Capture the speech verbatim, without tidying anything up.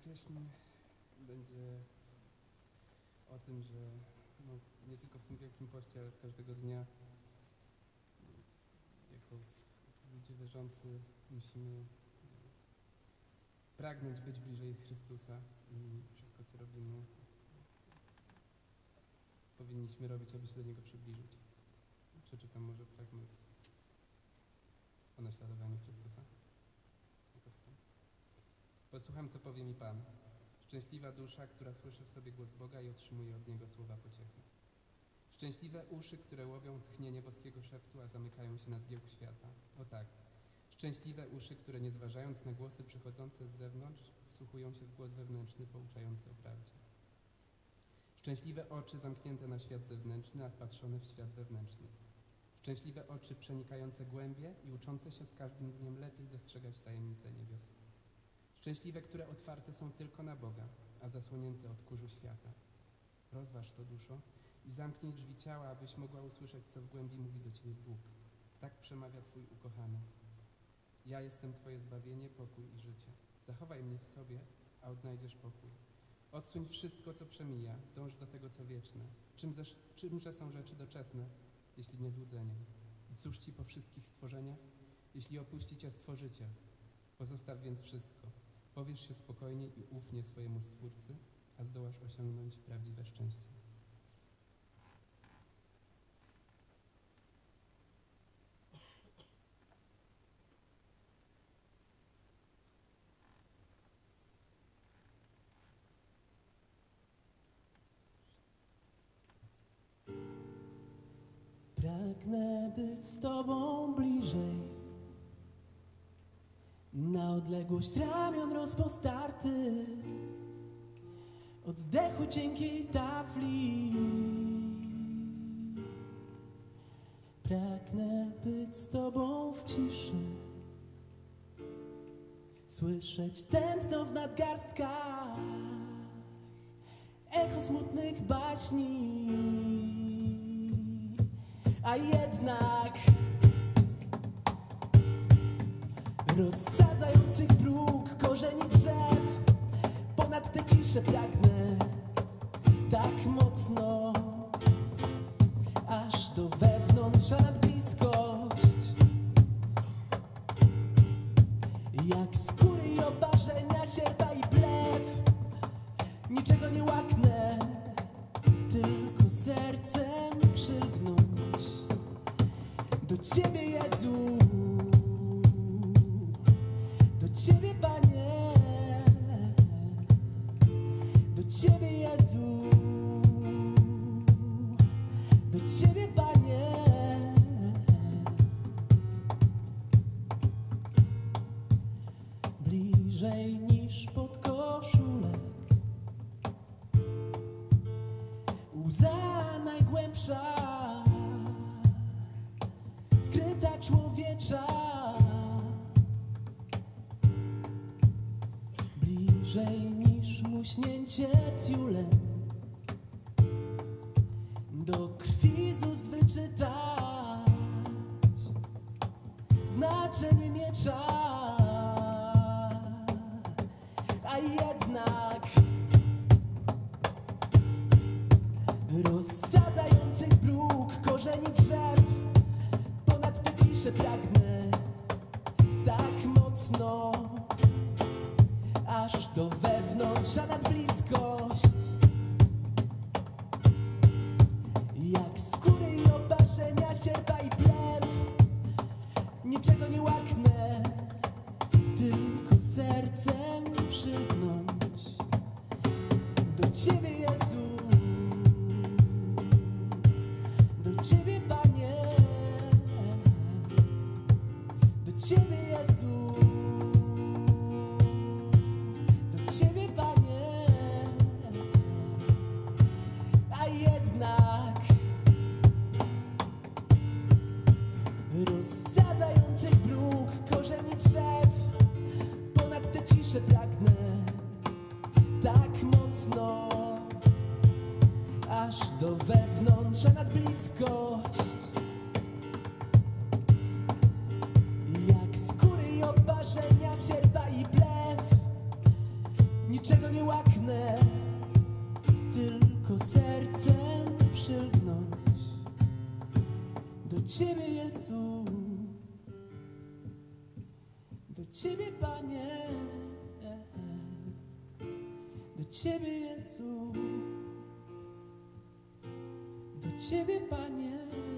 pieśń będzie o tym, że no, nie tylko w tym Wielkim Poście, ale każdego dnia jako ludzie wierzący musimy pragnąć być bliżej Chrystusa i wszystko, co robimy, powinniśmy robić, aby się do Niego przybliżyć. Przeczytam może fragment o naśladowaniu Chrystusa. Posłucham, co powie mi Pan. Szczęśliwa dusza, która słyszy w sobie głos Boga i otrzymuje od Niego słowa pociechy. Szczęśliwe uszy, które łowią tchnienie boskiego szeptu, a zamykają się na zgiełk świata. O tak. Szczęśliwe uszy, które nie zważając na głosy przychodzące z zewnątrz, wsłuchują się w głos wewnętrzny pouczający o prawdzie. Szczęśliwe oczy zamknięte na świat zewnętrzny, a wpatrzone w świat wewnętrzny. Szczęśliwe oczy przenikające głębie i uczące się z każdym dniem lepiej dostrzegać tajemnice niebios. Szczęśliwe, które otwarte są tylko na Boga, a zasłonięte od kurzu świata. Rozważ to, duszo, i zamknij drzwi ciała, abyś mogła usłyszeć, co w głębi mówi do Ciebie Bóg. Tak przemawia Twój ukochany. Ja jestem Twoje zbawienie, pokój i życie. Zachowaj mnie w sobie, a odnajdziesz pokój. Odsuń wszystko, co przemija, dąż do tego, co wieczne. Czymże, czymże są rzeczy doczesne, jeśli nie złudzeniem? I cóż Ci po wszystkich stworzeniach, jeśli opuści Cię Stworzyciel? Pozostaw więc wszystko. Powierz się spokojnie i ufnie swojemu Stwórcy, a zdołasz osiągnąć prawdziwe szczęście. Pragnę być z Tobą bliżej, na odległość ramion rozpostartych, oddechu cienkiej tafli. Pragnę być z Tobą w ciszy, słyszeć tętno w nadgarstkach, echo smutnych baśni. A jednak rozsadzających dróg korzeni drzew, ponad tę ciszę pragnę tak mocno, aż do wewnątrza nad bliskość. Jak skóry i oparzenia, sierpa i plew, niczego nie łaknę, tylko sercem przylgnąć do Ciebie, Jezu, do Ciebie, Panie, do Ciebie, Jezu, do Ciebie, Panie. Bliżej niż podkoszulek, łza najgłębsza, skryta człowiecza. Bliżej niż muśnięcie tiulem, do krwi z ust wyczytać znaczenie miecza. A jednak rozsadzających bruk korzeni drzew, ponad tę ciszę pragnę tak mocno, aż do wewnątrza nad bliskość. Jak skóry i oparzenia, sierpa i plew, niczego nie łaknę, tylko sercem przylgnąć do Ciebie, Jezu, do Ciebie, Panie, do Ciebie, Jezu, do Ciebie, Panie. A jednak rozsadzających bruk korzeni drzew, ponad tę ciszę pragnę tak mocno, aż do wewnątrza nad bliskość. Jak skóry i oparzenia, sierpa i plew, niczego Ciebie, Jezu, do Ciebie, Panie, do Ciebie, Jezu, do Ciebie, Panie.